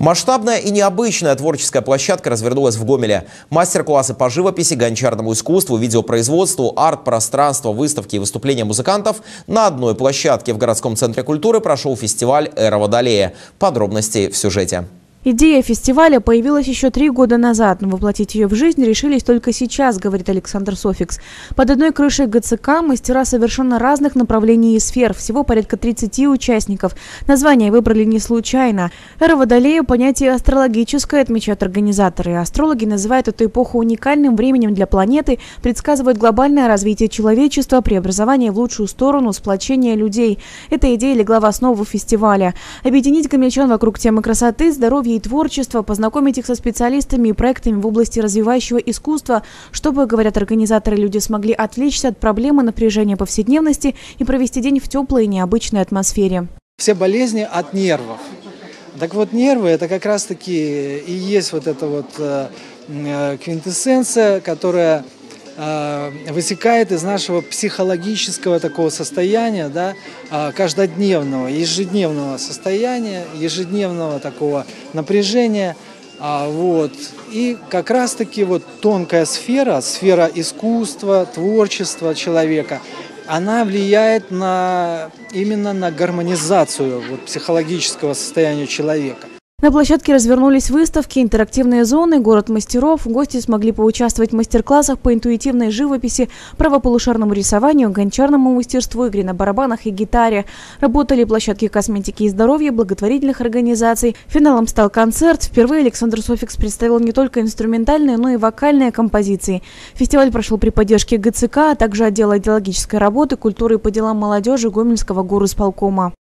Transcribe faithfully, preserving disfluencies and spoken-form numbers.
Масштабная и необычная творческая площадка развернулась в Гомеле. Мастер-классы по живописи, гончарному искусству, видеопроизводству, арт-пространство, выставки и выступления музыкантов на одной площадке в городском центре культуры прошел фестиваль «Эра Водолея». Подробности в сюжете. Идея фестиваля появилась еще три года назад, но воплотить ее в жизнь решились только сейчас, говорит Александр Софикс. Под одной крышей ГЦК мастера совершенно разных направлений и сфер, всего порядка тридцати участников. Название выбрали не случайно. Эра Водолея – понятие астрологическое, отмечают организаторы. Астрологи называют эту эпоху уникальным временем для планеты, предсказывают глобальное развитие человечества, преобразование в лучшую сторону, сплочение людей. Эта идея легла в основу фестиваля. Объединить гомельчан вокруг темы красоты, здоровья и творчества, познакомить их со специалистами и проектами в области развивающего искусства, чтобы, говорят организаторы, люди смогли отвлечься от проблемы напряжения повседневности и провести день в теплой и необычной атмосфере. Все болезни от нервов. Так вот, нервы – это как раз-таки и есть вот эта вот э, квинтэссенция, которая э, вытекает из нашего психологического такого состояния, да, э, каждодневного, ежедневного состояния, ежедневного такого напряжения. А, вот. И как раз-таки вот тонкая сфера, сфера искусства, творчества человека, она влияет на, именно на гармонизацию вот, психологического состояния человека. На площадке развернулись выставки, интерактивные зоны, город мастеров. Гости смогли поучаствовать в мастер-классах по интуитивной живописи, правополушарному рисованию, гончарному мастерству, игре на барабанах и гитаре. Работали площадки косметики и здоровья, благотворительных организаций. Финалом стал концерт. Впервые Александр Софикс представил не только инструментальные, но и вокальные композиции. Фестиваль прошел при поддержке ГЦК, а также отдела идеологической работы, культуры и по делам молодежи Гомельского горисполкома.